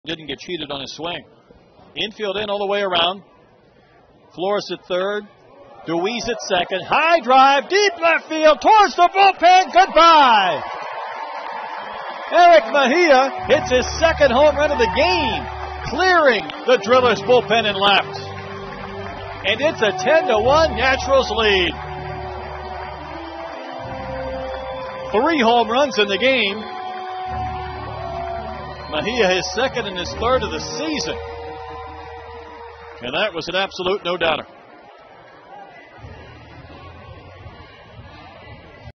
Didn't get cheated on his swing. Infield in all the way around. Flores at third. DeWeese at second. High drive, deep left field, towards the bullpen. Goodbye. Erick Mejia hits his second home run of the game, clearing the Drillers bullpen in left. And it's a 10-1 Naturals lead. 3 home runs in the game. Mejia his second and his third of the season. And that was an absolute no-doubter.